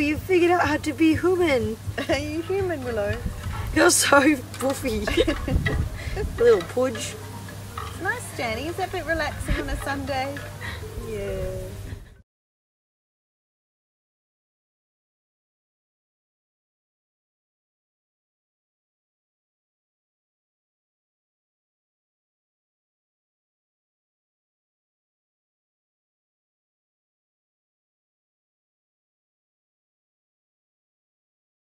you figured out how to be human. Are you human, Willow? You're so puffy. Little pudge. It's nice, Jenny. Is that a bit relaxing on a Sunday? Yeah.